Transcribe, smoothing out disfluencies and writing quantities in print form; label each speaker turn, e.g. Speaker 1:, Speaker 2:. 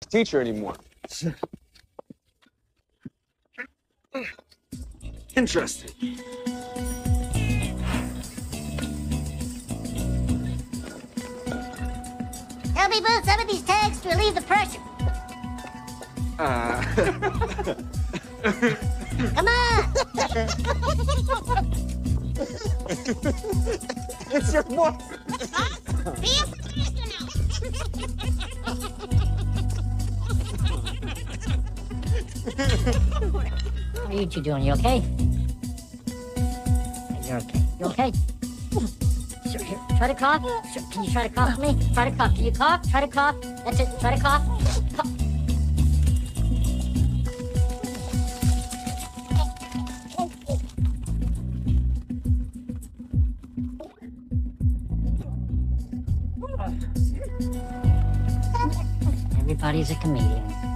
Speaker 1: teacher anymore. Interesting.
Speaker 2: Help me move some of these tags to relieve the pressure. Come on!
Speaker 1: It's your boy.
Speaker 2: Be a professional! What are you two doing? You okay? You're okay. You okay? Sure, here, try to cough. Sure, can you try to cough for me? Try to cough. Can you cough? Try to cough. That's it. Try to cough. Cough. Everybody's a comedian.